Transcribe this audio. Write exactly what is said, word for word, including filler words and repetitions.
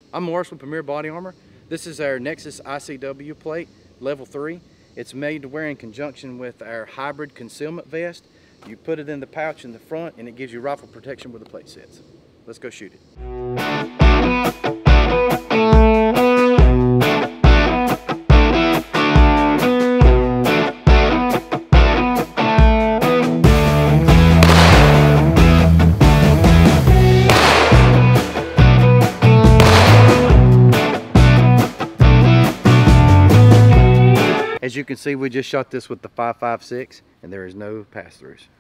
I'm Morris with Premier Body Armor. This is our NEXUS I C W plate, level three. It's made to wear in conjunction with our hybrid concealment vest. You put it in the pouch in the front and it gives you rifle protection where the plate sits. Let's go shoot it. As you can see, we just shot this with the five five six and there is no pass-throughs.